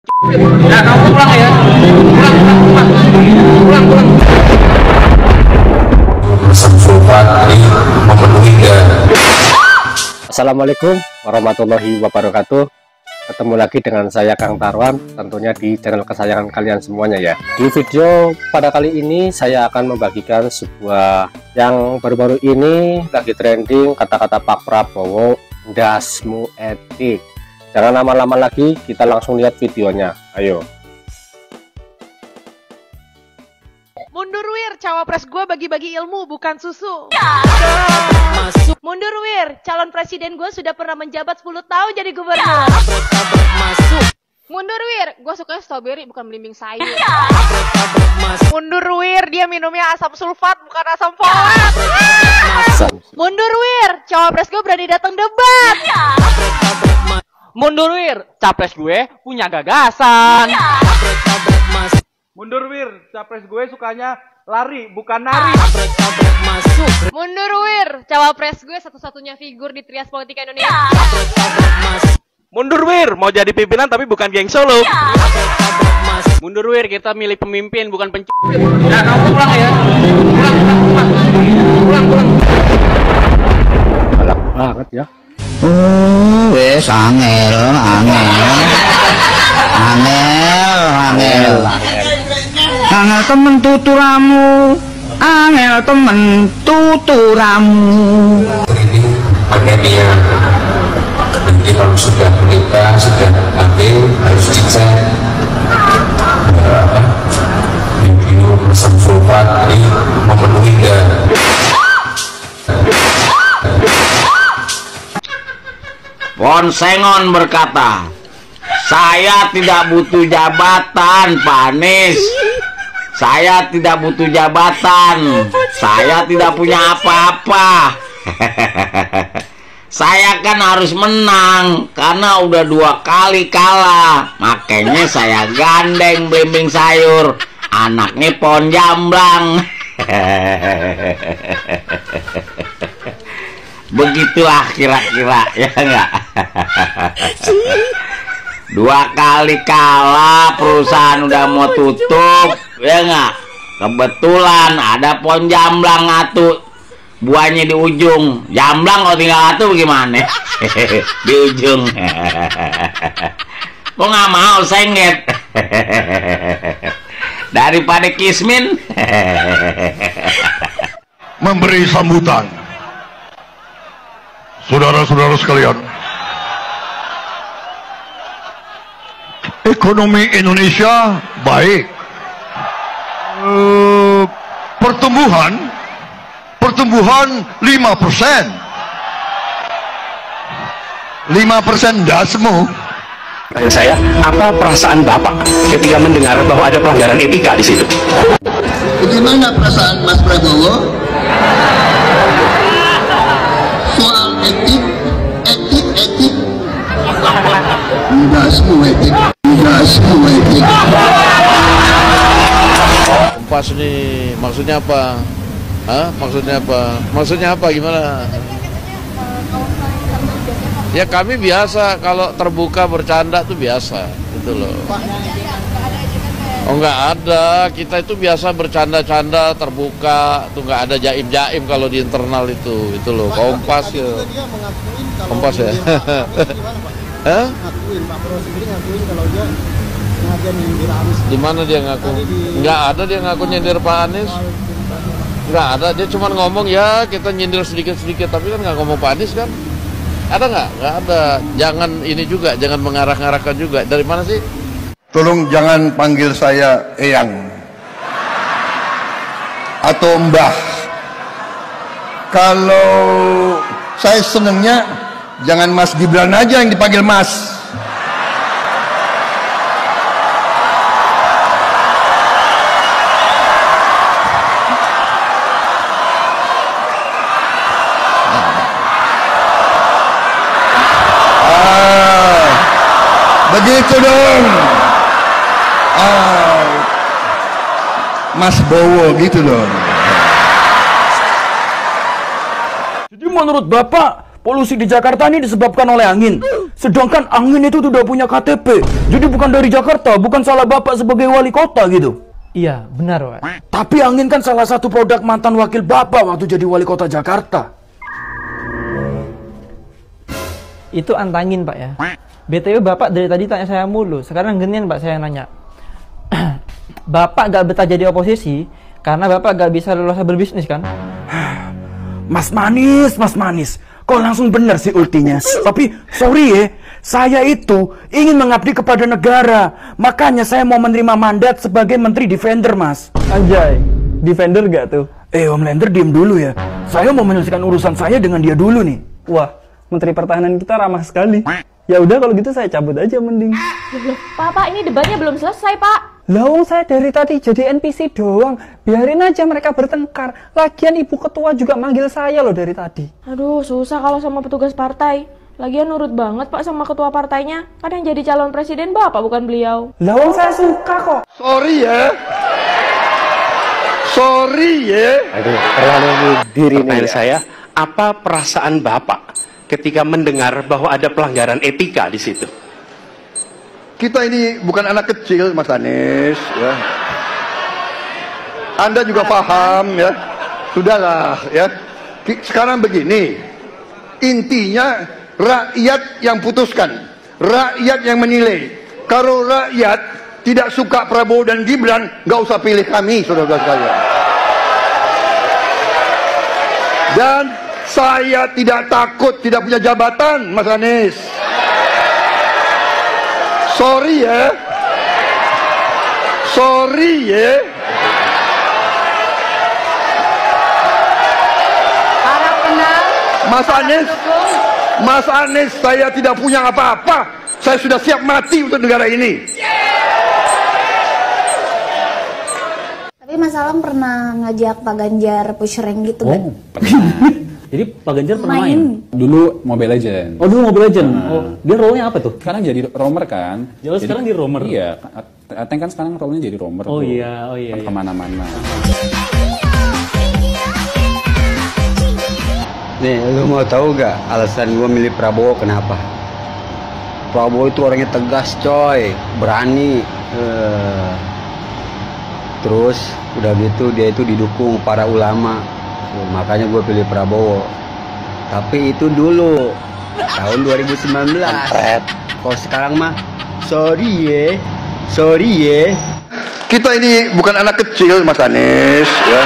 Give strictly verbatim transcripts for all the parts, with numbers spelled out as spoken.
Nah, kamu pulang ya. Pulang, pulang, pulang. Pulang, pulang. Assalamualaikum warahmatullahi wabarakatuh. Ketemu lagi dengan saya Kang Tarwan, tentunya di channel kesayangan kalian semuanya ya. Di video pada kali ini saya akan membagikan sebuah yang baru-baru ini lagi trending, kata-kata Pak Prabowo, ndasmu etik. Jangan lama-lama lagi, kita langsung lihat videonya. Ayo. Mundur Wir, cawapres gue bagi-bagi ilmu bukan susu. Mundur Wir, calon presiden gue sudah pernah menjabat sepuluh tahun jadi gubernur. Mundur Wir, gue suka strawberry bukan belimbing sayur. Mundur Wir, dia minumnya asam sulfat bukan asam folat. Mundur Wir, cawapres gue berani datang debat. Mundur Wir, capres gue punya gagasan. Mundur Wir, capres gue sukanya lari bukan nari. Mundur Wir, cawapres gue satu-satunya figur di trias politik Indonesia. Mundur Wir, mau jadi pimpinan tapi bukan geng Solo. Mundur Wir, kita milih pemimpin bukan penc... Nah, kamu pulang ya. Pulang, pulang, pulang. Pulang, pulang. Galak banget ya. Oh, wes angel, angel, angel, angel, angel temen tuturamu, angel temen tuturamu. Ini dia nanti kalau sudah menikah, sudah hamil harus dicek video asam sulfat ini memenuhi dan Ponsengon berkata, saya tidak butuh jabatan, Pak Anies. Saya tidak butuh jabatan. Saya tidak punya apa-apa. Saya kan harus menang karena udah dua kali kalah. Makanya saya gandeng belimbing sayur. Anaknya pohon jamblang. Begitulah kira-kira, ya enggak? Dua kali kalah, perusahaan udah mau tutup, ya enggak? Kebetulan ada pohon jamblang atuh, buahnya di ujung. Jamblang kalau tinggal atuh bagaimana? Di ujung. Kok nggak mau sengit? Daripada kismin. Memberi sambutan saudara-saudara sekalian, ekonomi Indonesia baik. E, pertumbuhan pertumbuhan lima persen. lima persen dasmu. Tanya saya, apa perasaan Bapak ketika mendengar bahwa ada pelanggaran etika di situ? Bagaimana perasaan Mas Prabowo? Soal etik, etik, etik. Enggak semua etik, enggak semua etik. Kompas nih, maksudnya apa? Hah? Maksudnya apa? Maksudnya apa? Gimana? Ya kami biasa kalau terbuka bercanda tuh biasa, gitu loh. Oh nggak ada, kita itu biasa bercanda-canda terbuka, tuh nggak ada jaim-jaim kalau di internal itu, itu loh. Kompas ya. Kompas ya. Hah? Di mana dia ngaku? Nggak ada dia ngaku nyindir Pak Anies. Nggak ada, dia cuma ngomong ya kita nyindir sedikit-sedikit, tapi kan nggak ngomong Pak Anies kan? Ada nggak? Nggak ada. Jangan ini juga, jangan mengarah-ngarahkan juga. Dari mana sih? Tolong jangan panggil saya Eyang atau Mbah. Kalau saya senengnya jangan Mas Gibran aja yang dipanggil Mas. Ah, begitu dong. Ah, Mas Bowo gitu dong. Jadi menurut Bapak, polusi di Jakarta ini disebabkan oleh angin. Sedangkan angin itu tidak punya K T P. Jadi bukan dari Jakarta, bukan salah Bapak sebagai wali kota gitu. Iya, benar, Pak. Tapi angin kan salah satu produk mantan wakil Bapak waktu jadi wali kota Jakarta. Itu antangin, Pak ya. B T W Bapak dari tadi tanya saya mulu. Sekarang ginian, Pak, saya nanya. Bapak gak betah jadi oposisi karena Bapak gak bisa leluasa berbisnis kan? Mas Manis, Mas Manis, kok langsung bener sih ultinya. Tapi sorry ya, saya itu ingin mengabdi kepada negara. Makanya saya mau menerima mandat sebagai Menteri Defender, Mas. Anjay, Defender gak tuh? Eh, Om Lender diem dulu ya. Saya mau menyelesaikan urusan saya dengan dia dulu nih. Wah, Menteri Pertahanan kita ramah sekali. Ya udah kalau gitu saya cabut aja mending. Loh, Pak, Pak, ini debatnya belum selesai, Pak. Lawang saya dari tadi jadi N P C doang. Biarin aja mereka bertengkar. Lagian ibu ketua juga manggil saya loh dari tadi. Aduh, susah kalau sama petugas partai. Lagian nurut banget Pak sama ketua partainya. Kan yang jadi calon presiden Bapak bukan beliau. Lawang saya suka kok. Sorry ya. Sorry ya. Aduh, terlalu diri nih. Saya, apa perasaan Bapak ketika mendengar bahwa ada pelanggaran etika di situ? Kita ini bukan anak kecil, Mas Anies, ya. Anda juga paham, ya. Sudahlah, ya. Sekarang begini, intinya rakyat yang putuskan, rakyat yang menilai. Kalau rakyat tidak suka Prabowo dan Gibran, nggak usah pilih kami, saudara-saudara sekalian. Dan saya tidak takut tidak punya jabatan, Mas Anies. Sorry ya. Sorry ya. Para penang, Mas Anies, Mas Anies, saya tidak punya apa-apa. Saya sudah siap mati untuk negara ini. Tapi Mas Alam pernah ngajak Pak Ganjar push rank gitu kan? Oh, pernah. Jadi Pak Ganjar pernah main? main? Dulu Mobile Legends. Oh, dulu Mobile Legends. Nah. Oh, dia role-nya apa tuh? Sekarang jadi roamer kan. Jadi sekarang di roamer? Iya, Ateng kan sekarang role-nya jadi roamer. Oh tuh. iya, oh iya. Kan iya. kemana-mana. Nih, lu mau tahu gak alasan gua milih Prabowo kenapa? Prabowo itu orangnya tegas coy, berani. Uh, terus udah gitu dia itu didukung para ulama. Makanya gue pilih Prabowo. Tapi itu dulu tahun dua ribu sembilan belas. Kalau sekarang mah sorry ye, sorry ye. Kita ini bukan anak kecil, Mas Anies, ya.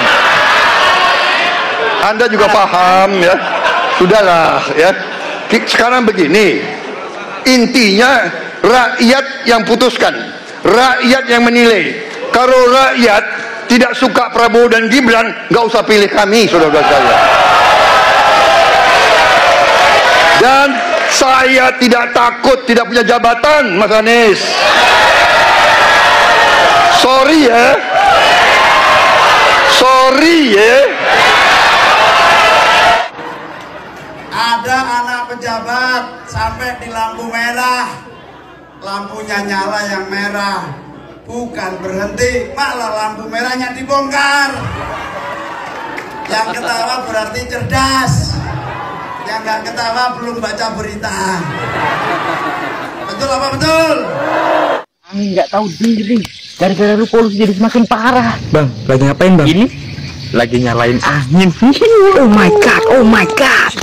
Anda juga paham, ya. Sudahlah, ya. Sekarang begini, intinya rakyat yang putuskan, rakyat yang menilai. Kalau rakyat tidak suka Prabowo dan Gibran, nggak usah pilih kami, saudara-saudara sekalian. Dan saya tidak takut tidak punya jabatan, Mas Anies. Sorry ya. Sorry ya. Ada anak pejabat sampai di lampu merah, lampunya nyala yang merah. Bukan berhenti, malah lampu merahnya dibongkar. Yang ketawa berarti cerdas, yang gak ketawa belum baca berita. Betul apa betul? Angin nggak tahu diri. Gara-gara lu polusi jadi semakin parah. Bang, lagi ngapain bang? Ini lagi nyalain angin. Oh my god, oh my god.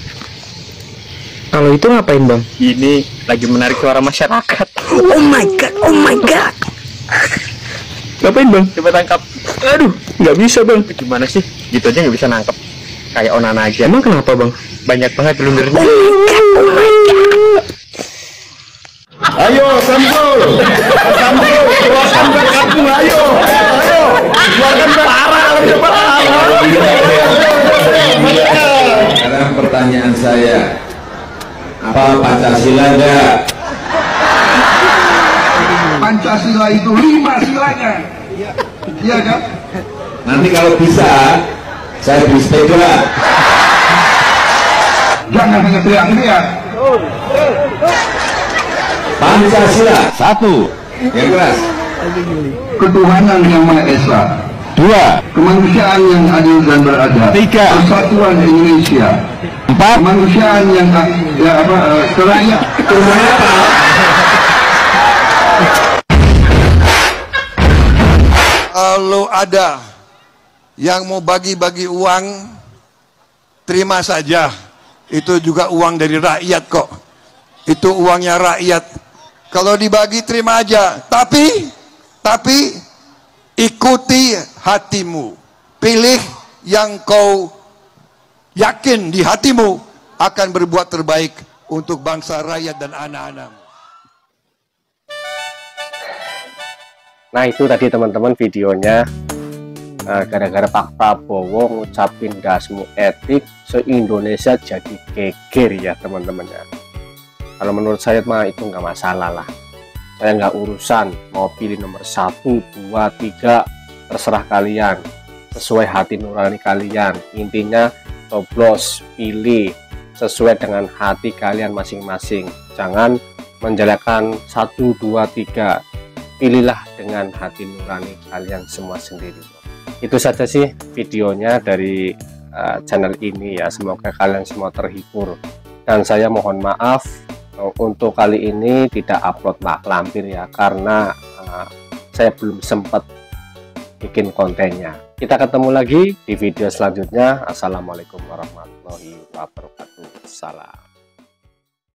Kalau itu ngapain bang? Ini lagi menarik suara masyarakat. Oh my god, oh my god. Ngapain bang? Coba tangkap. Aduh, nggak bisa bang. Gimana sih? Gitu aja nggak bisa nangkep. Kayak onan aja. Emang kenapa bang? Banyak banget blundernya. Oh my god, oh my god. Ayo Samsul, Samsul, keluarkan bakatmu, ayo, ayo, keluarkan parah, parah. Sekarang pertanyaan saya, apa Pancasila enggak? Pancasila itu lima silanya, iya kan? Nanti kalau bisa, saya beli sepeda. Jangan hanya teriak-teriak. Pancasila satu, yang keras. Ketuhanan yang Maha Esa. Dua, kemanusiaan yang adil dan beradab. Tiga, persatuan Indonesia. Apa? Kemanusiaan yang ya apa kerakyat kerakyatan. Kalau ada yang mau bagi-bagi uang, terima saja. Itu juga uang dari rakyat kok. Itu uangnya rakyat. Kalau dibagi terima aja. Tapi, tapi ikuti hatimu. Pilih yang kau yakin di hatimu akan berbuat terbaik untuk bangsa, rakyat, dan anak-anakmu. Nah itu tadi teman-teman videonya. Gara-gara uh, Pak Prabowo ngucapin dasmu etik, se-Indonesia jadi geger ya teman-teman ya. Kalau menurut saya mah itu nggak masalah lah. Saya nggak urusan mau pilih nomor satu, dua, tiga, terserah kalian. Sesuai hati nurani kalian. Intinya coblos, pilih sesuai dengan hati kalian masing-masing. Jangan menjalankan satu, dua, tiga. Pilihlah dengan hati nurani kalian semua sendiri. Itu saja sih videonya dari uh, channel ini ya. Semoga kalian semua terhibur. Dan saya mohon maaf uh, untuk kali ini tidak upload mak lampir ya, karena uh, saya belum sempat bikin kontennya. Kita ketemu lagi di video selanjutnya. Assalamualaikum warahmatullahi wabarakatuh. Salam.